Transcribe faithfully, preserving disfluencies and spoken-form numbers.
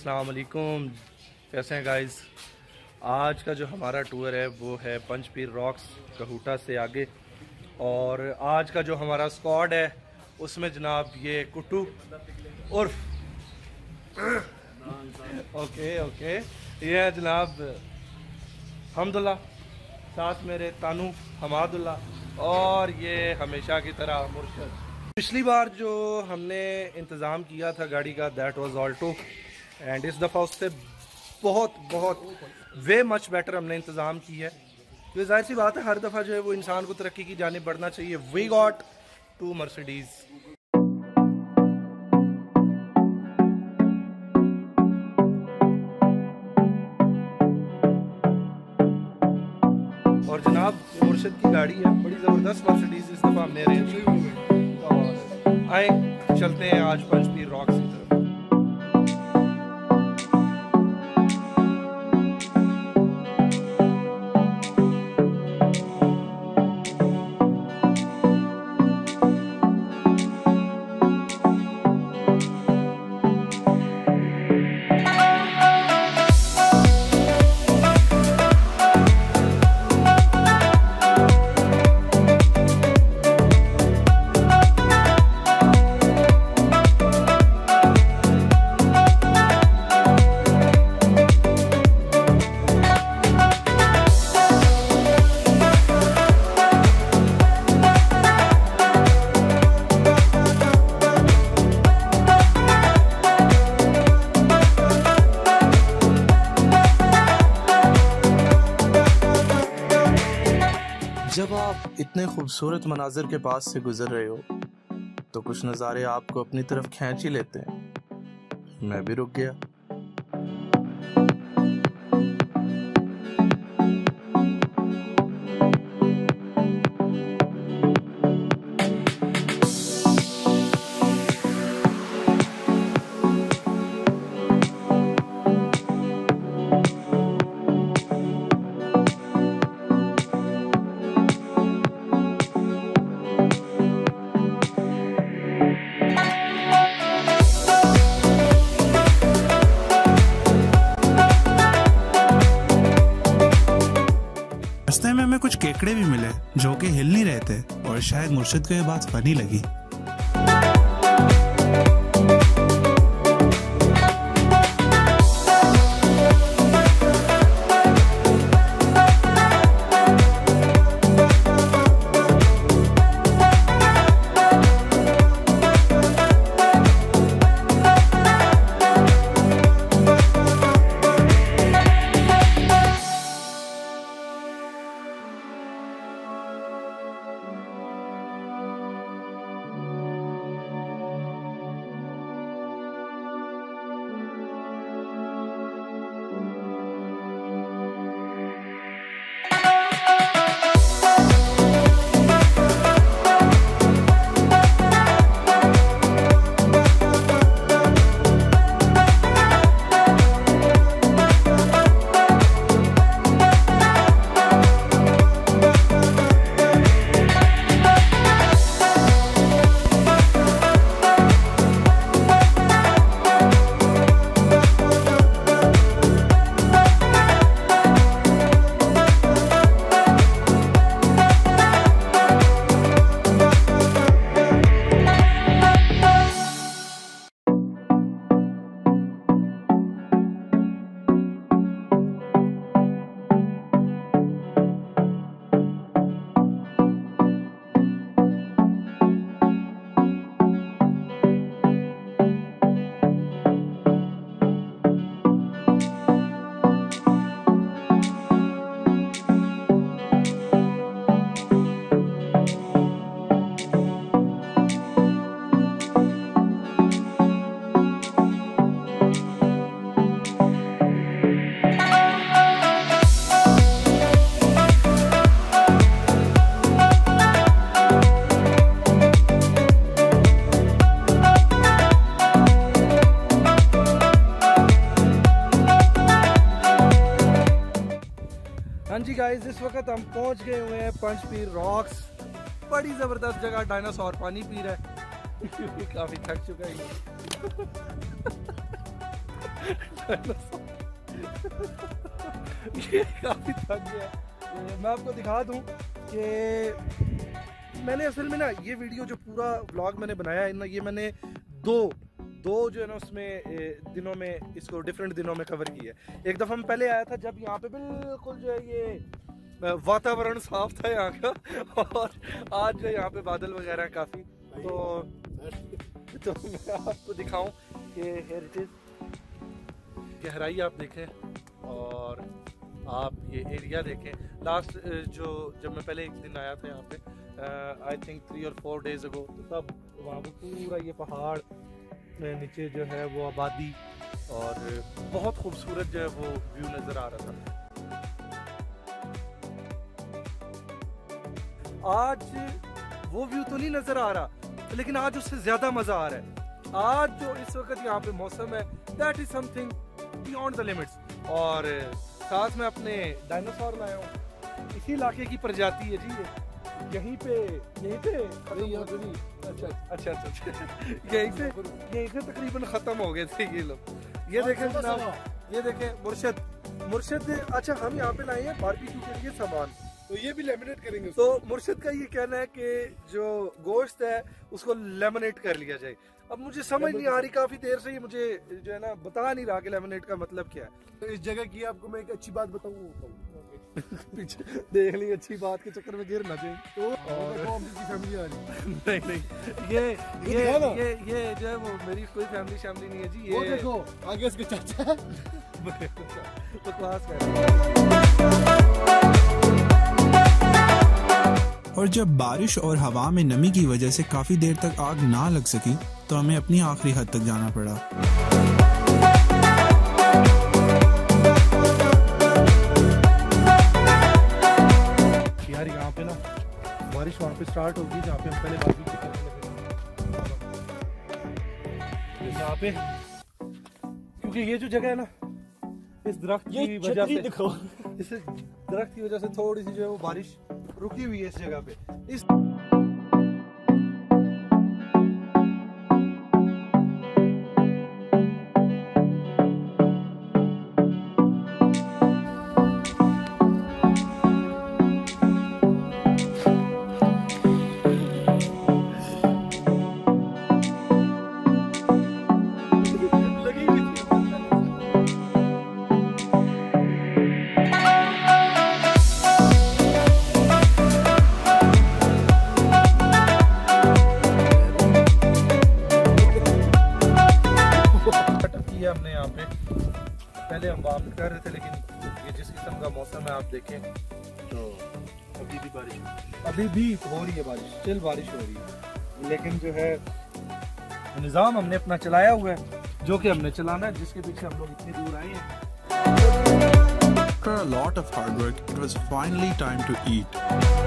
अस्सलाम वालेकुम, कैसे हैं गाइस। आज का जो हमारा टूर है वो है पंजपीर रॉक्स कहूटा से आगे। और आज का जो हमारा स्क्वाड है उसमें जनाब ये कुट्टू उर्फ ओके ओके ये है जनाब हमदुल्ला, साथ मेरे तानू हमादुल्ला और ये हमेशा की तरह मुर्शद। पिछली बार जो हमने इंतज़ाम किया था गाड़ी का दैट वाज ऑल्टो, एंड इस दफ़ा उससे बहुत बहुत वे मच बेटर हमने इंतज़ाम किया है। तो जाहिर सी बात है हर दफ़ा जो है वो इंसान को तरक्की की जानिब बढ़ना चाहिए। We got two Mercedes. और जनाब मुर्शिद की गाड़ी है, बड़ी ज़बरदस्त मर्सिडीज़ इस दफ़ा हमने अरेंज की। और आए चलते हैं आज पंजपीर रॉक्स की तरफ। जब आप इतने खूबसूरत मनाजिर के पास से गुजर रहे हो तो कुछ नज़ारे आपको अपनी तरफ खींच ही लेते हैं। मैं भी रुक गया। रास्ते में हमें कुछ केकड़े भी मिले जो कि हिल नहीं रहे थे और शायद मुर्शिद को ये बात फनी लगी। हाँ जी गाइस, इस वक्त हम पहुंच गए हुए हैं पंजपीर रॉक्स। बड़ी ज़बरदस्त जगह, डायनासोर पानी पी रहा है काफ़ी थक चुका है ये काफी थक गया। मैं आपको दिखा दूं कि मैंने असल में ना ये वीडियो जो पूरा व्लॉग मैंने बनाया है ना, ये मैंने दो दो जो है ना उसमें दिनों में इसको डिफरेंट दिनों में कवर किया है। एक दफ़ा मैं पहले आया था जब यहाँ पे बिल्कुल जो है ये वातावरण साफ था यहाँ का, और आज जो यहाँ पे बादल वगैरह हैं काफ़ी। तो तो मैं आपको दिखाऊं कि हेरिटेज गहराई आप देखें और आप ये एरिया देखें। लास्ट जो जब मैं पहले एक दिन आया था यहाँ पे, आई थिंक थ्री और फोर डेज अगो, तो तब वहाँ पे पूरा ये पहाड़ नीचे जो है वो आबादी और बहुत खूबसूरत जो है वो व्यू नज़र आ रहा था। आज वो व्यू तो नहीं नज़र आ रहा, लेकिन आज उससे ज़्यादा मज़ा आ रहा है। आज जो इस वक्त यहाँ पे मौसम है, that is something beyond the limits. और साथ में अपने डायनासोर लाया हूँ, इसी इलाके की प्रजाति है जी ये, यहीं पे यहीं पे अच्छा अच्छा अच्छा यहीं से यहीं से तकरीबन ख़त्म हो गए थे ये लोग। ये देखें जनाब, ये देखें मुर्शद मुर्शद अच्छा हम यहाँ पे लाए हैं बारबेक्यू के लिए सामान, तो ये भी लेमिनेट करेंगे। तो मुर्शद का ये कहना है कि जो गोश्त है उसको लेमिनेट कर लिया जाए। अब मुझे समझ नहीं आ रही, काफी देर से ये मुझे जो है ना बता नहीं रहा कि लेमिनेट का मतलब क्या है। तो इस जगह की आपको मैं एक अच्छी बात बताऊँ पीछे देख ली, अच्छी बात के चक्कर में गिर ना जाए। तो की फैमिली आ रही नहीं नहीं ये ये ये ये जो है वो मेरी कोई फैमिली शैमिली नहीं है जी। ये देखो आगे इसके चाचा तो क्लास कर। और जब बारिश और हवा में नमी की वजह से काफी देर तक आग ना लग सकी तो हमें अपनी आखिरी हद तक जाना पड़ा। यार यहाँ पे ना बारिश वहाँ पे स्टार्ट होगी जहाँ पे हम पहले बारिश यहाँ पे, क्योंकि ये जो जगह है ना इस दरख्त की वजह से, इस दरख्त की वजह से थोड़ी सी जो है वो बारिश रुकी हुई है इस जगह पे। इस हमने यहाँ पे पहले हम वार्म कर रहे थे, लेकिन ये जिस किस्म का मौसम है आप देखें तो अभी भी बारिश अभी भी हो रही है, बारिश स्टिल बारिश हो रही है। लेकिन जो है निज़ाम हमने अपना चलाया हुआ है, जो कि हमने चलाना है, जिसके पीछे हम लोग इतनी दूर आए हैं। After a lot of hard work, it was finally time to eat.